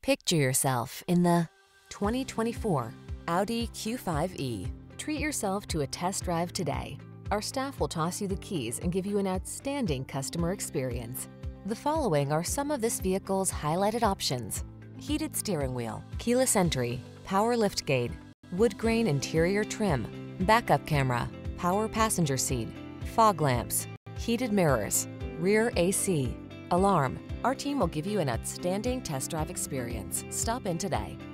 Picture yourself in the 2024 Audi Q5e. Treat yourself to a test drive today. Our staff will toss you the keys and give you an outstanding customer experience. The following are some of this vehicle's highlighted options: heated steering wheel, keyless entry, power liftgate, Woodgrain Interior Trim, backup camera, power passenger seat, fog lamps, heated mirrors, rear AC, alarm. Our team will give you an outstanding test drive experience. Stop in today.